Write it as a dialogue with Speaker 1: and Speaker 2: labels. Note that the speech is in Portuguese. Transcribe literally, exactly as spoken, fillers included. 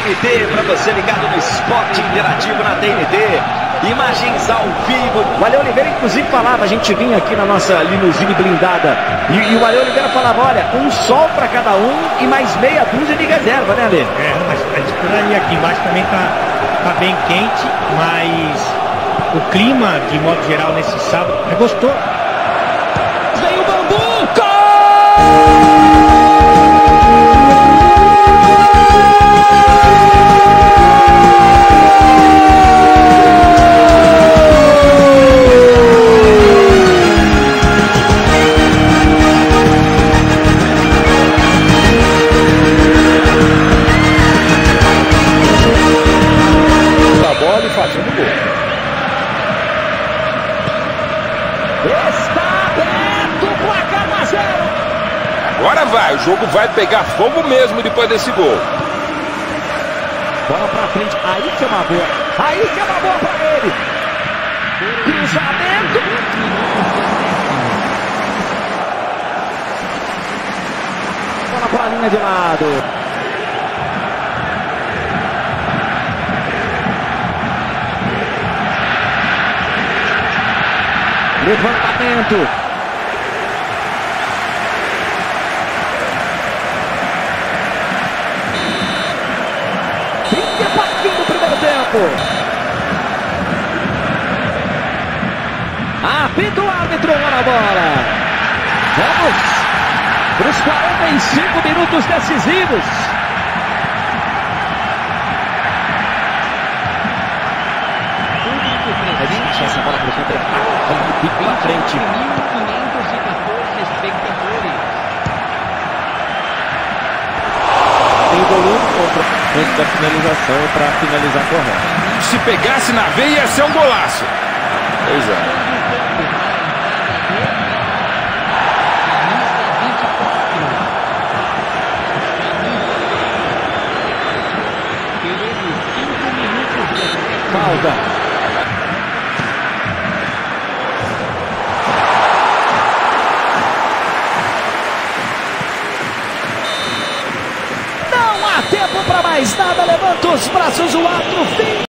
Speaker 1: N T, para você ligado no Esporte Interativo na T N T. Imagens ao vivo.
Speaker 2: O Ale Oliveira, inclusive, falava, a gente vinha aqui na nossa limusine blindada, e, e o Ale Oliveira falava, olha, um sol para cada um e mais meia dúzia de reserva, né, Ale?
Speaker 3: É, mas a disciplina aqui embaixo também tá, tá bem quente, mas o clima, de modo geral, nesse sábado é gostoso.
Speaker 1: Vem o Bambu! Gol!
Speaker 2: Fazendo gol.
Speaker 1: Está aberto, placar um a zero.
Speaker 4: Agora vai, o jogo vai pegar fogo mesmo depois desse gol.
Speaker 2: Bola pra frente, aí que é uma boa. Aí que é uma boa pra ele.
Speaker 1: Cruzamento.
Speaker 2: Bola pra linha de lado. Levantamento. trinta e quatro do primeiro tempo. Apita o árbitro na bola. Vamos para os quarenta e cinco minutos decisivos. Essa bola para o contra-ataque. Vamos pico na frente.
Speaker 5: mil quinhentos e quatorze espectadores.
Speaker 2: Tem volume contra antes da finalização para finalizar correto.
Speaker 4: Se pegasse na veia ia ser um golaço. Pois é.
Speaker 2: Falta. Tempo para mais nada, levanta os braços, o ato, fim.